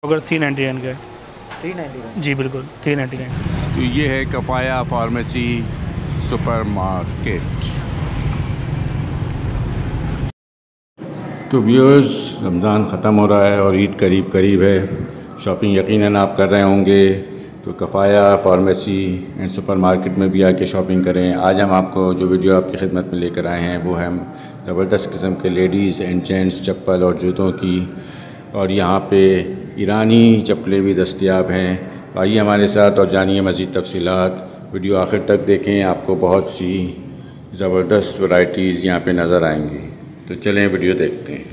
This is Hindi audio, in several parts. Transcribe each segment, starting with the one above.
अगर 399 का है। 399 जी बिल्कुल 399। तो ये है कफाया फार्मेसी सुपर मार्केट। तो व्यूअर्स, रमज़ान ख़त्म हो रहा है और ईद करीब करीब है। शॉपिंग यकीनन आप कर रहे होंगे, तो Kafaya pharmacy and super market में भी आके शॉपिंग करें। आज हम आपको जो वीडियो आपकी खिदमत में लेकर आए हैं वो है ज़बरदस्त किस्म के लेडीज़ एंड जेंट्स चप्पल और जूतों की, और यहाँ पे ईरानी चप्पलें भी दस्तयाब हैं। तो आइए हमारे साथ और जानिए मज़ीद तफसीलात। वीडियो आखिर तक देखें, आपको बहुत सी ज़बरदस्त वैरायटीज़ यहाँ पे नज़र आएंगी। तो चलें वीडियो देखते हैं।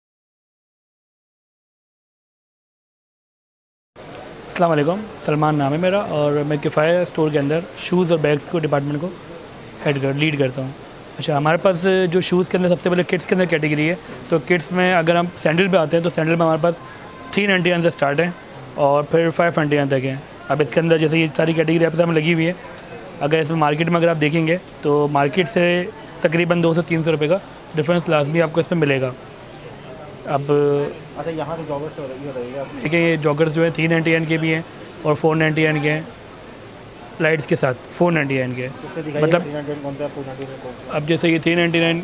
अस्सलाम वालेकुम, सलमान नाम है मेरा और मैं किफ़ाया स्टोर के अंदर शूज़ और बैग्स को डिपार्टमेंट को लीड करता हूँ। अच्छा, हमारे पास जो शूज़ के अंदर सबसे पहले किड्स के अंदर कैटेगरी है। तो किड्स में अगर हम सैंडल पे आते हैं तो सैंडल में हमारे पास 399 से स्टार्ट है और फिर 599 तक है। अब इसके अंदर जैसे ये सारी कैटेगरी आपके सामने लगी हुई है। अगर इसमें मार्केट में अगर आप देखेंगे तो मार्केट से तकरीबन 200-300 रुपये का डिफरेंस लाजमी आपको इसमें मिलेगा। अब अच्छा, यहाँ से जॉगर्स देखिए, ये जॉगर्स जो है 399 के भी हैं और 499 के हैं, लाइट्स के साथ 499 के हैं। मतलब कौन सा 499 कौन सा? अब जैसे ये 399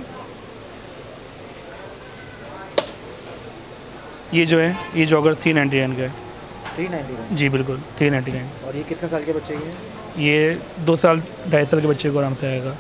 ये जो है ये जॉगर 399 का है। 399 जी बिल्कुल 399। और ये कितने साल के बच्चे की है? ये 2 साल 2.5 साल के बच्चे को आराम से आएगा।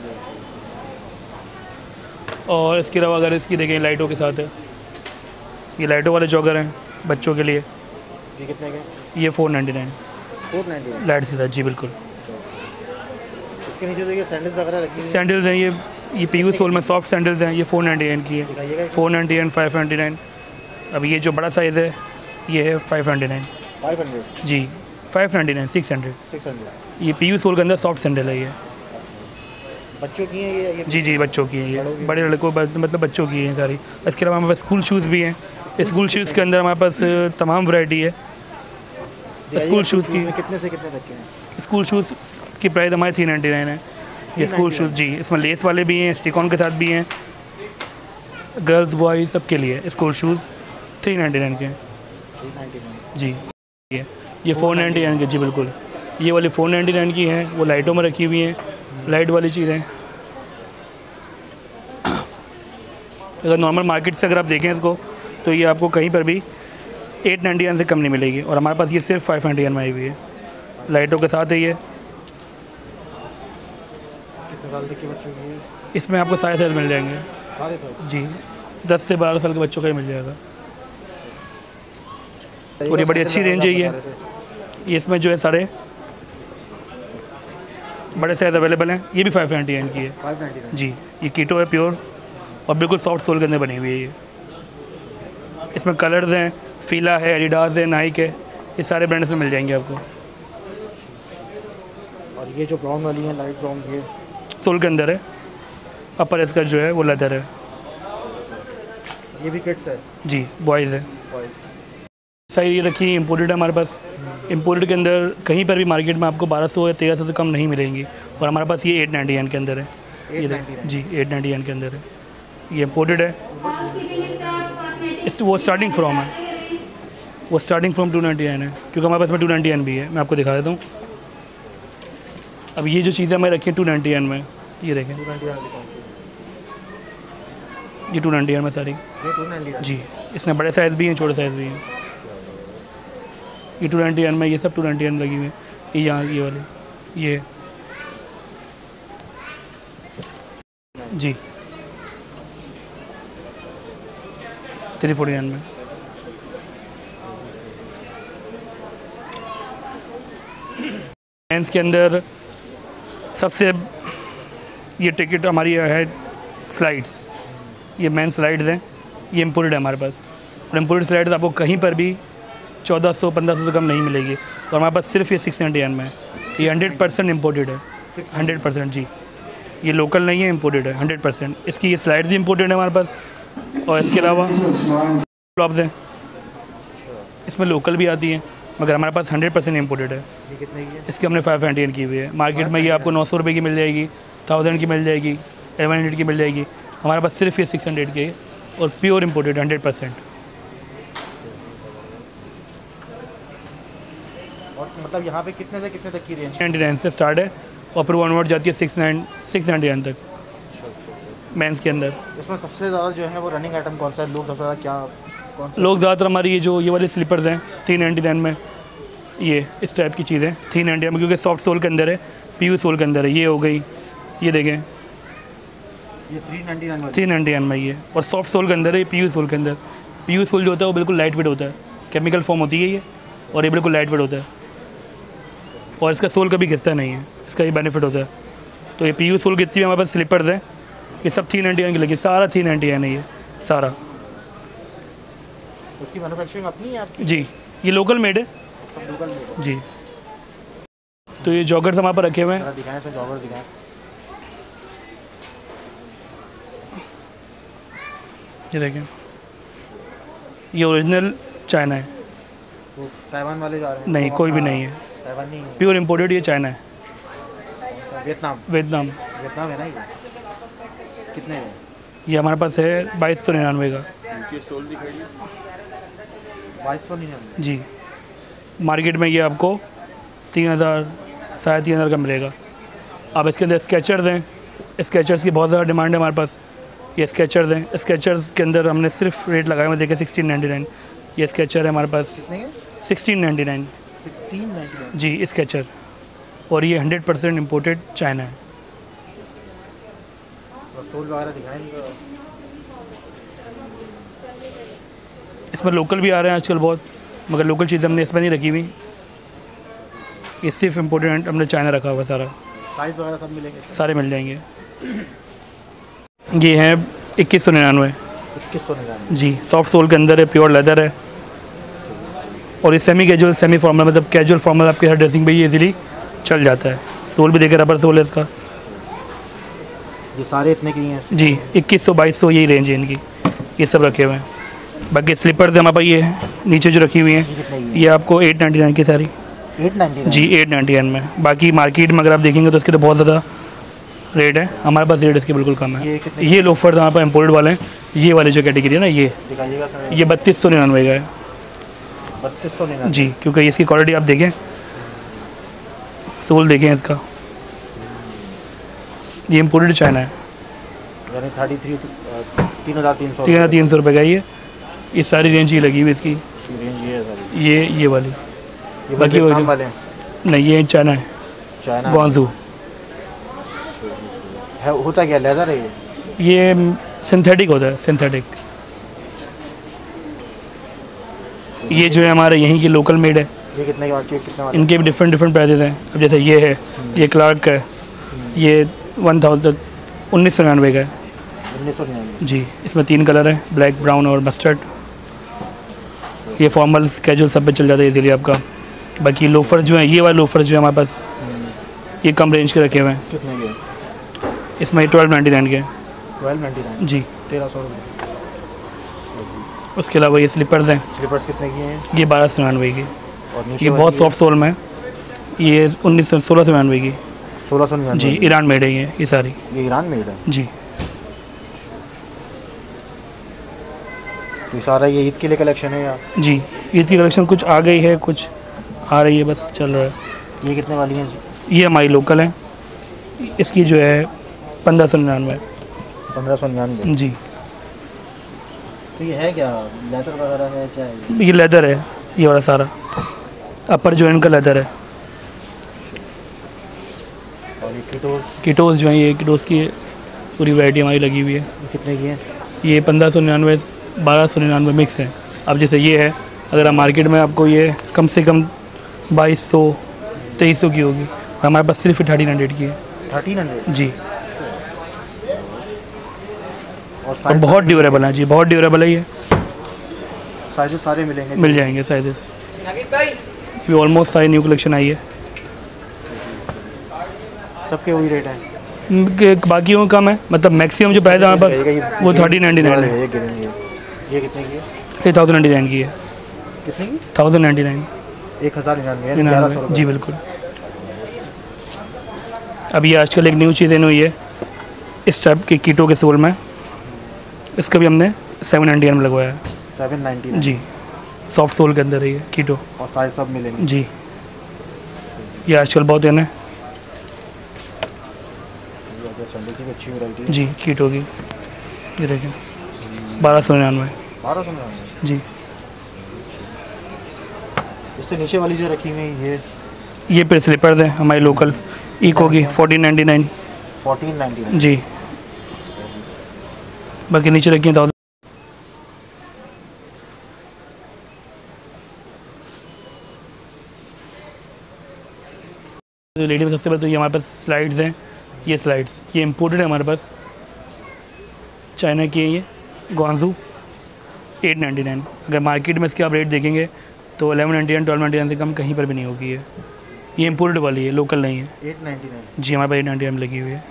और इसके अलावा अगर इसकी देखें लाइटों के साथ है, ये लाइटों वाले जॉगर हैं बच्चों के लिए। ये कितने के? ये 499 499 लाइट्स के साथ। जी बिल्कुल। इसके नीचे तो ये सैंडल्स वगैरह रखी हैं। सैंडल्स हैं, ये पीयू सोल में सॉफ्ट सैंडल्स हैं। ये 499 की है। दिखाइएगा। 499 599। अब ये जो बड़ा साइज़ है ये है 599। 500 जी 599 600। 600 ये पीयू सोल के अंदर सॉफ्ट सैंडल है ये। बच्चों की है ये? जी बच्चों की है ये, बड़े लड़कों मतलब बच्चों की हैं सारी। इसके अलावा हमारे पास स्कूल शूज़ भी हैं। स्कूल शूज़ के अंदर हमारे पास तमाम वैरायटी है। स्कूल शूज़ की कितने से कितने तक के हैं? स्कूल शूज़ की प्राइस हमारी 399 है। ये स्कूल शूज़ जी, इसमें लेस वाले भी हैं, स्टिकॉन के साथ भी हैं, गर्ल्स बॉयज़ सब के लिए स्कूल शूज़ 399 के हैं। 399 जी ये 499 के। जी बिल्कुल, ये वाली 499 की हैं, वो लाइटों में रखी हुई हैं, लाइट वाली चीज़ें। अगर नॉर्मल मार्केट से अगर आप देखें इसको तो ये आपको कहीं पर भी 899 से कम नहीं मिलेगी, और हमारे पास ये सिर्फ 599 में आई हुई है, लाइटों के साथ है ये। कितने साल तक के बच्चों की है? इसमें आपको सारे साइज मिल जाएंगे। सारे साल? जी 10 से 12 साल के बच्चों का ही मिल जाएगा। और ये बड़ी अच्छी रेंज है ये इसमें जो है सारे बड़े साइज़ अवेलेबल हैं। ये भी 599 की है। 599 जी ये कीटो है प्योर और बिल्कुल सॉफ्ट सोल के अंदर बनी हुई है ये। इसमें कलर्स हैं, फीला है, एडिडास है, नाइक है, ये सारे ब्रांड्स में मिल जाएंगे आपको। और ये जो ब्राउन वाली है, लाइट ब्राउन, ये सोल के अंदर है, अपर इसका जो है वो लेदर है। ये भी किड्स है? जी बॉयज़ है। बॉयज़ साइड ये रखी इम्पोर्टेड है हमारे पास। इम्पोर्टेड के अंदर कहीं पर भी मार्केट में आपको 1200 या 1300 से कम नहीं मिलेंगी, और हमारे पास ये 899 के अंदर है। ये 899 जी 899 के अंदर है, ये इम्पोर्टेड है। वो स्टार्टिंग फ्रॉम है, वो स्टार्टिंग फ्रॉम 299 है, क्योंकि हमारे पास में 299 भी है। मैं आपको दिखा देता हूँ। अब ये जो चीज़ें हमें रखी हैं 299 में, ये देखें, 299 ये 299 में सारी। ये 299 जी इसमें बड़े साइज़ भी हैं, छोटे साइज़ भी हैं। ये 299 में, ये सब 299 लगी हुई है। ये यहाँ ये वाली ये जी 349 में। मेंस के अंदर सबसे ये टिकट हमारी है स्लाइड्स। ये मेन स्लाइड्स हैं, ये इम्पोर्टेड है हमारे पास। और इम्पोर्टेड स्लाइड्स आपको कहीं पर भी 1400-1500 से कम नहीं मिलेगी, और हमारे पास सिर्फ ये 699 में है। ये 100% इम्पोर्टेड है, 100% जी। ये लोकल नहीं है, इम्पोर्टेड है 100%। इसकी ये स्लाइड्स भी इम्पोर्टेड है हमारे पास, और इसके अलावा फ्लॉप्स हैं, इसमें लोकल भी आती हैं, मगर हमारे पास 100% इम्पोर्टेड है। ये कितने की है? इसकी हमने 599 की हुई है। मार्केट में ये आपको 900 रुपये की मिल जाएगी, 1000 की मिल जाएगी, 1100 की मिल जाएगी। हमारे पास सिर्फ ये 600 की है, और प्योर इम्पोर्टेड 100%। और मतलब यहाँ पे कितने से कितने तक की रेंज? 99 से स्टार्ट है और फिर ऑनवर्ड जाती है 699 तक मेंस के अंदर। इसमें सबसे ज़्यादा जो है वो रनिंग आइटम कौन सा है? लोग सबसे ज़्यादा क्या कौन सा? लोग ज़्यादातर हमारी ये वाले स्लीपर्स हैं 399 में, ये इस टाइप की चीज़ें 399 में, क्योंकि सॉफ्ट सोल के अंदर है, पीयू सोल के अंदर है। ये हो गई, ये देखें ये 399 399 में ये, और सॉफ्ट सोल के अंदर है, पीयू सोल के अंदर। पीयू सोल जो होता है वो बिल्कुल लाइट वेट होता है, केमिकल फॉर्म होती है ये, और ये बिल्कुल लाइट वेट होता है और इसका सोल कभी घिसता नहीं है, इसका ये बेनिफिट होता है। तो ये पीयू सोल जितनी भी हमारे पास स्लीपर्स हैं ये सब 399 की लगी, सारा 399 है ये सारा। उसकी मैन्युफैक्चरिंग अपनी है आपकी? जी, ये लोकल मेड है सब लोकल में है। जी। तो ये जॉगर्स हमारे पर रखे हुए हैं, जरा दिखाएं, इसमें जॉगर दिखाएं। ये देखें, ये ओरिजिनल चाइना है, तो ताइवान वाले जा रहे हैं? नहीं तो कोई भी अपना नहीं है, ताइवान नहीं है, प्योर इम्पोर्टेड ये चाइना है, वियतनाम। वियतनाम। वियतनाम है ना ये? कितने है? ये हमारे पास है 2299 का 2299। जी। मार्केट में ये आपको 3000 साढ़े 3000 का मिलेगा। अब इसके अंदर स्केचर्स हैं, स्केचर्स की बहुत ज़्यादा डिमांड है हमारे पास। ये स्केचर्स हैं, स्केचर्स के अंदर हमने सिर्फ रेट लगाए हुए देखे 1699। ये स्केचर है हमारे पास कितने के? 1699 1699। जी स्केचर, और ये 100% इम्पोर्टेड चाइना है। और सोल वगैरह दिखाएं इनका। इसमें लोकल भी आ रहे हैं आजकल बहुत, मगर लोकल चीज़ें हमने इसमें नहीं रखी हुई, ये सिर्फ इम्पोर्टेंट हमने चाइना रखा हुआ सारा। साइज़ वगैरह सब मिलेंगे? सारे मिल जाएंगे। ये है 2199 2199। जी, सॉफ्ट सोल के अंदर है, प्योर लेदर है, और ये सेमी कैजुअल सेमी फॉर्मल, मतलब कैजुअल फॉर्मल आपके हर ड्रेसिंग पे ये इजीली चल जाता है। सोल भी देखे, रबर सोल है इसका। ये सारे इतने की हैं? जी 2100 2200 यही रेंज है इनकी, ये सब रखे हुए हैं। बाकी स्लीपर्स हमारे पास ये है नीचे जो रखी हुई हैं, ये कितने की है? ये आपको 899 की सारी 899? जी 899 में। बाकी मार्केट में अगर आप देखेंगे तो इसके तो बहुत ज़्यादा रेट है, हमारे पास रेट इसके बिल्कुल कम है। ये कितने? ये लोफर्स हमारे पास इम्पोर्टेड वाले हैं, ये वाली जो कैटेगरी है ना, ये दिखाइएगा सर। ये 3299 का है 3299 जी, क्योंकि इसकी क्वालिटी आप देखें, सोल देखें इसका, ये इम्पोर्टेड चाइना है। यानी 3300 3,300 रुपये का ये सारी रेंज ही लगी हुई इसकी, रेंज ये है सारी। ये वाली। ये बाकी वियतनाम वो- वाले हैं? नहीं, ये चाइना है, चाइना ग्वांगझू। है। होता क्या, लेदर है ये? ये सिंथेटिक होता है, सिंथेटिक। ये जो है हमारे यहीं की लोकल मेड है, ये कितने के कितने वाले? इनके भी डिफरेंट प्राइजेज़ हैं। अब जैसे ये है, ये क्लार्क का है, ये 1999 का है 1999। जी। इसमें 3 कलर है, ब्लैक, ब्राउन और मस्टर्ड। ये फॉर्मल्स कैजुअल सब पे चल जाता है इजीली आपका। बाकी लोफर जो है, ये वाले लोफर जो है हमारे पास, ये कम रेंज के रखे हुए हैं। कितने के? इसमें 1299 के हैं 1299। जी। 1300 रुपये। उसके अलावा ये स्लीपर्स हैं, स्लीपर्स कितने की हैं? ये 1299 की। और नीचे ये बहुत सॉफ्ट सोल में है, ये 1699 की 1699 जी। ईरान मेड है ये सारी ये ईरान में है जी। तो सारा ये ईद के लिए कलेक्शन है या? जी, ईद की कलेक्शन कुछ आ गई है, कुछ आ रही है, बस चल रहा है। ये कितने वाली हैं जी? ये हमारी लोकल है, इसकी जो है 1599 1599। जी। तो ये है क्या, लेदर वगैरह है क्या है? ये लेदर है, ये वाला सारा अपर जो इनका लेदर है। और ये किटोस किटोस जो है, ये किटोस की पूरी वैरायटी हमारी लगी हुई है। कितने की है? ये 1599 1299 मिक्स है। अब जैसे ये है, अगर आप मार्केट में आपको ये कम से कम 2200 2300 की होगी, हमारे पास सिर्फ 1300 की है 1300। जी। और और साइज बहुत ड्यूरेबल है जी, बहुत ड्यूरेबल है ये, साइजेस सारे मिलेंगे? मिल जाएंगे साइजेस। ये ऑलमोस्ट सारी न्यू कलेक्शन आई है, सबके वही रेट है? बाकियों में कम है, मतलब मैक्सिमम जो प्राइस है हमारे पास वो 1399 है। ये गिरेंगे। ये कितने की है? ये 1099 की है, कितने की? 1099 1099 जी बिल्कुल। अभी आजकल एक न्यू चीज़ इन हुई है इस टाइप के कीटो के सोल में, इसका भी हमने 799 में लगवाया है 799 जी। सॉफ्ट सोल के अंदर है ये कीटो। और साइज सब मिलेंगे? जी। ये आजकल बहुत इन है ये आगे संडे की भी अच्छी वैरायटी है। जी, कीट होगी। ये देखें 1299 1299। जी। इससे नीचे वाली जो रखी हुई है ये फिर स्लीपर्स हैं हमारी लोकल इको की 1499 1499। जी। बाकी नीचे रखी हैं 1000। लेडी में सबसे पहले तो ये हमारे पास स्लाइड्स हैं। ये स्लाइड्स ये इम्पोर्टेड है हमारे पास, चाइना की है। ये ग्वांजू 899। अगर मार्केट में इसके आप रेट देखेंगे तो 1199 1299 से कम कहीं पर भी नहीं होगी। ये इम्पोर्टेड वाली है, लोकल नहीं है। 899। जी, हमारे पास 899 में लगी हुई है।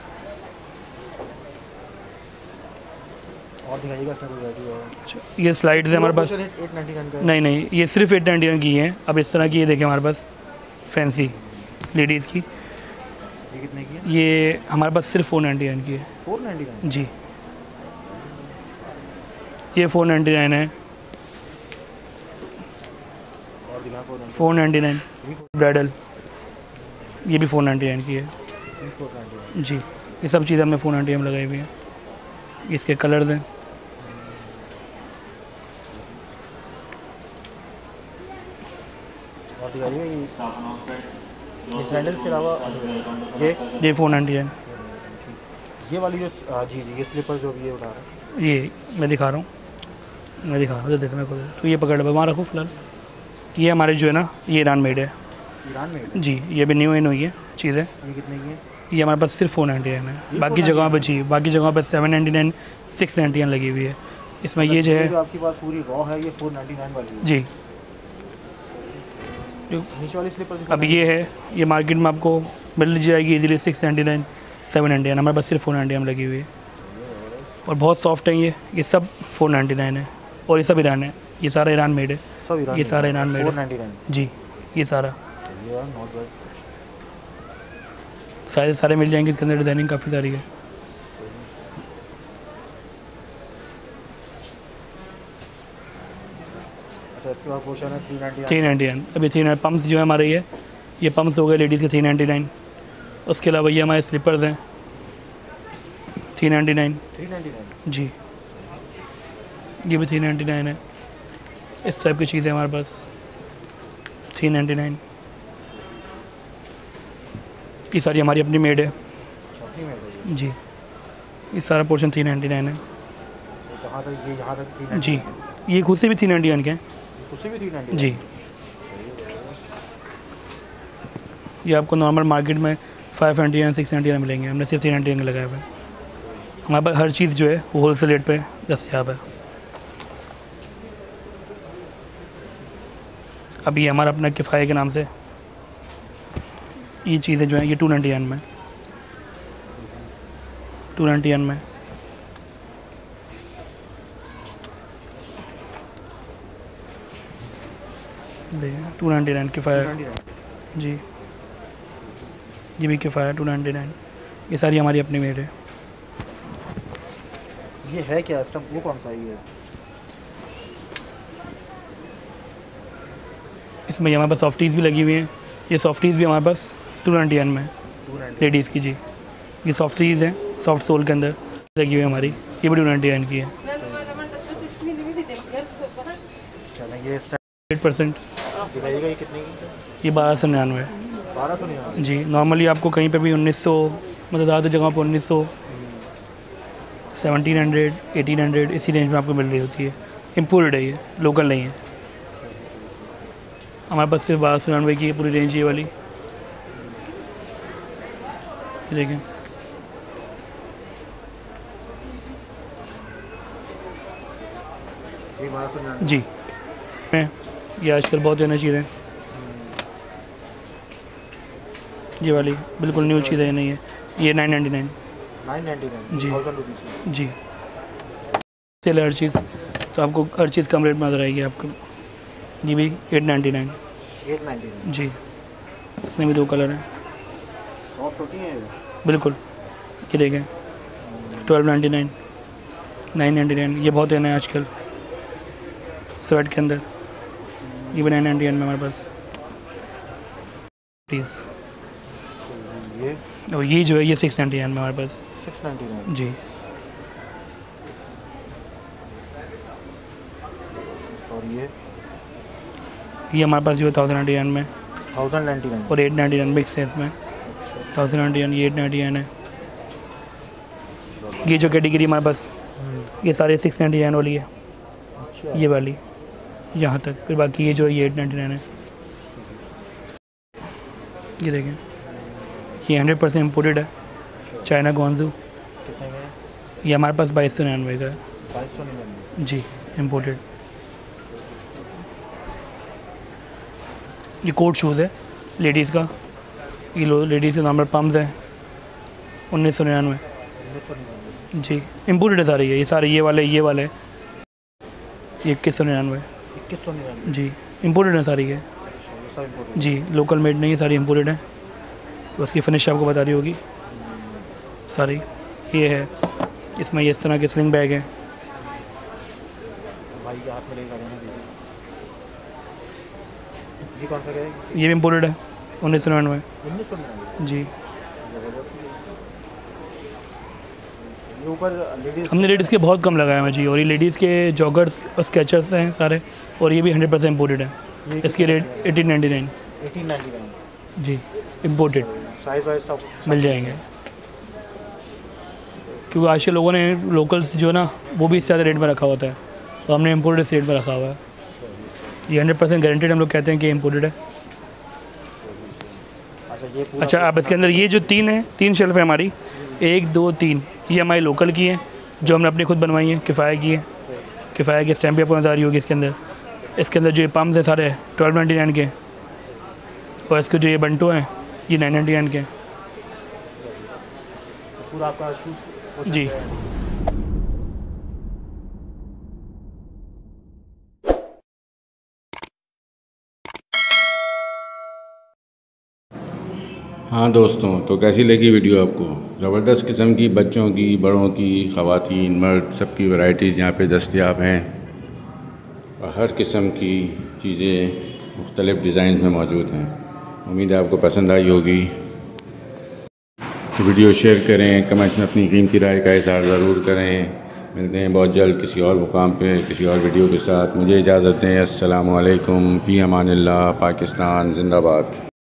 और दिखाइएगा इसमें कोई वैरायटी और। अच्छा, ये स्लाइड्स है हमारे पास। 899 का नहीं नहीं, ये सिर्फ 899 की है। अब इस तरह की ये देखें हमारे पास फैंसी लेडीज़ की, ये कितने की है? ये हमारे पास सिर्फ 499 की है। 499। जी, ये 499 है। और दिखा 499 ब्राइडल, ये भी 499 की है। 499। जी, ये सब चीज़ें हमने 499 में लगाई हुई हैं। इसके कलर्स हैं। और दिखाइए ये सैंडल्स के अलावा ये 499। ये वाली जो जी जी ये स्लीपर जो भी ये उठा रहा है। ये मैं दिखा रहा हूँ, दे देता मेरे को। तो ये पकड़ वहाँ रखो फिलहाल। ये हमारे जो है ना, ये ईरान मेड है। ईरान में जी, ये भी न्यू इन हुई है चीज़ें। ये कितने की है? ये हमारे पास सिर्फ 499 है। बाकी जगहों पर जी, बाकी जगहों पर 799 699 लगी हुई है। इसमें ये जो है जो आपकी बात पूरी रॉ है, ये 499 वाली है। जी। नीचे वाली स्लीपर अब ये है, ये मार्केट में आपको मिल जाएगी इजीली 699 799। हमारे पास सिर्फ 499 में लगी हुई है और बहुत सॉफ्ट है। ये सब 499 है और ये सब ईरान है। ये सारा ईरान मेड है। सब ईरान ये सारा ईरान मेड है 499। जी। ये सारा ये नॉट बैड। साइज सारे मिल जाएंगे। इसके अंदर डिज़ाइनिंग काफ़ी सारी है। अच्छा, इसके बाद पोर्शन है 399। 399। अभी 399 पम्प्स जो है हमारे, ये पम्प्स हो गए लेडीज़ के 399। उसके अलावा ये हमारे स्लीपर्स हैं 399 जी। ये भी 399 है। इस टाइप की चीज़ें हमारे पास 399। ये सारी हमारी अपनी मेड है अपनी में है ये। जी। ये सारा पोर्शन 399 है तो कहाँ तक ये यहाँ तक 399 जी। ये खुद से भी 399 के हैं उसे भी 399 जी। ये आपको नॉर्मल मार्केट में 599 699 मिलेंगे। हमने सिर्फ 399 लगाया हुआ है। हमारे पास हर चीज़ जो है वो होलसेल रेट पे दस्तयाब है। अभी हमारा अपना किफ़ाया के नाम से ये चीज़ें जो हैं ये 299 में 299 में देखिए 299 किफ़ाया 299। जी। ये भी किफ़ाया 299। ये सारी हमारी अपनी मेड है। ये है क्या इस टाइम? वो कौन सा है ये? इसमें हमारे पास सॉफ्टीज़ भी लगी हुई हैं। ये सॉफ्टीज़ भी हमारे पास 299 में 299। लेडीज़ की जी। ये सॉफ्टीज़ हैं सॉफ्ट सोल के अंदर लगी हुई है हमारी। ये भी 299 की है। चलो ये 8% दिखाइएगा ये कितने की? ये 1299 है 1299। जी। नॉर्मली आपको कहीं पे भी 1900 मतलब ज़्यादातर जगहों पर 1900 1700 1800 इसी रेंज में आपको मिल रही होती है। इम्पोर्टेड है, ये लोकल नहीं है। हमारे पास सिर्फ 1299 की है पूरी रेंज ये वाली। ये देखें ये 1299। जी। ये आजकल बहुत है ना चीज़ें। ये वाली बिल्कुल न्यू चीज़ है, नहीं है। ये 999 999 जी। 1000 रुपीज़। जी। सेल हर चीज़, तो आपको हर चीज़ कम रेट में नजर आएगी आपको। ये भी 899 899। जी। इसमें भी 2 कलर हैं सॉफ्ट होती है ये? बिल्कुल। ये देखें 1299 999। ये बहुत है ना आजकल स्वेट के अंदर। ये भी 999 में हमारे पास पीस। ये और ये जो है ये 699 में हमारे पास। 699। जी। और ये हमारे पास जो है 1099 में 1099। और 899 मिक्स है इसमें। 1099 ये 899 है। ये जो कैटेगरी हमारे पास ये सारे 699 वाली है, अच्छा। ये वाली यहाँ तक। फिर बाकी ये जो है ये 899 है। ये देखें ये 100% इम्पोर्टेड है, चाइना ग्वांजू। कितने में? ये हमारे पास 2299 का है। 2299। जी, इम्पोर्टेड। ये कोट शूज़ है लेडीज़ का। ये लेडीज़ के नॉर्मल पम्प्स हैं 1999। 1999। जी, इम्पोर्टेड है सारे। ये सारे ये वाले ये 2199। 2199। जी, इम्पोर्टेड है सारी ये। अच्छा, ये सब इम्पोर्टेड। जी, लोकल मेड नहीं है, सारी इम्पोर्टेड है। उसकी फिनिश आपको बता रही होगी सारी। ये है, इसमें ये इस तरह के स्लिंग बैग है। भाई के हाथ में लेकर आना दीजिए। ये कौन सा है? ये भी इम्पोर्टेड है 1999। 1999। जी, ये ऊपर लेडीज हमने लेडीज़ के बहुत कम लगाया है जी। और ये लेडीज़ के जॉगर्स और स्केचर्स हैं सारे, और ये भी 100% इम्पोर्टेड है। इसकी रेट 1899। 1899। जी, इम्पोर्टेड साइज वाइज सब मिल जाएंगे। क्योंकि आज के लोगों ने लोकल्स जो है ना वो भी इससे ज़्यादा रेट में रखा होता है, तो हमने इम्पोर्टेड रेट में रखा हुआ है। ये 100% गारंटेड हम लोग कहते हैं कि इम्पोर्टेड है। अच्छा, ये पूरा अच्छा, आप इसके अंदर ये जो 3 शेल्फ है हमारी, 1 2 3, ये हमारी लोकल की है जो हमने अपनी खुद बनवाई है। किफ़ाया की है। किफ़ाया की स्टैम्प भी आपको नज़र आ रही होगी इसके अंदर। इसके अंदर जो ये पम्प्स हैं सारे 1299 के, और इसके जो ये बंटो हैं ये 999 के। पूरा आपका शूज जी। हाँ दोस्तों, तो कैसी लगी वीडियो आपको? ज़बरदस्त किस्म की बच्चों की, बड़ों की, ख़वातीन, मर्द सबकी वैरायटीज़ यहाँ पे दस्तयाब हैं। और हर किस्म की चीज़ें मुख्तलिफ़ डिज़ाइन में मौजूद हैं। उम्मीद है आपको पसंद आई होगी। तो वीडियो शेयर करें, कमेंट्स में अपनी कीमती राय का इज़हार ज़रूर करें। मिलते हैं बहुत जल्द किसी और मुकाम पे किसी और वीडियो के साथ। मुझे इजाज़त दें। अस्सलामु अलैकुम, फ़ी अमानिल्लाह। पाकिस्तान ज़िंदाबाद।